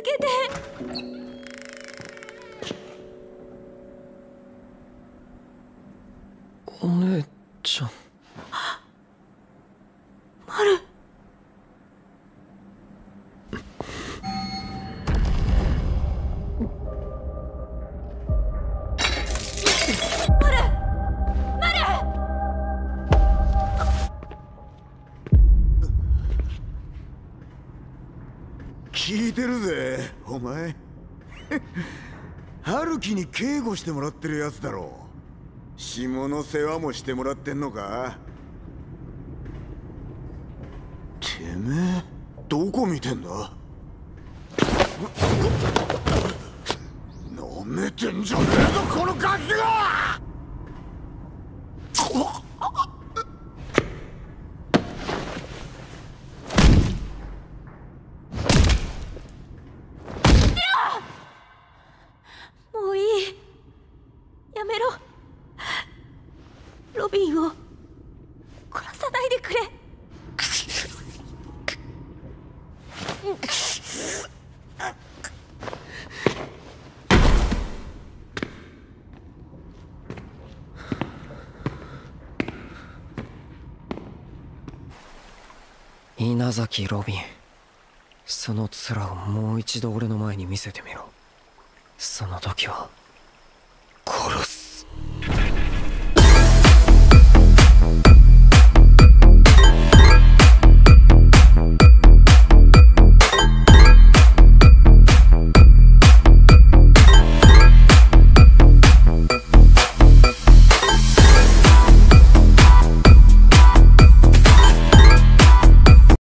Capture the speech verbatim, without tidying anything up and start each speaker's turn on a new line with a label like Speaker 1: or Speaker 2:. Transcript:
Speaker 1: 助けて。
Speaker 2: お姉ちゃん。
Speaker 1: マル。
Speaker 3: 聞いてるぜ、お前。春樹に警護してもらってるやつだろう。下の世話もしてもらってんのか。てめえどこ見てんだ。なめてんじゃねえぞこのガキが。
Speaker 1: もういい。やめろ。ロビンを殺さないでくれ。
Speaker 2: 稲崎ロビン、その面をもう一度俺の前に見せてみろ。その時は殺す。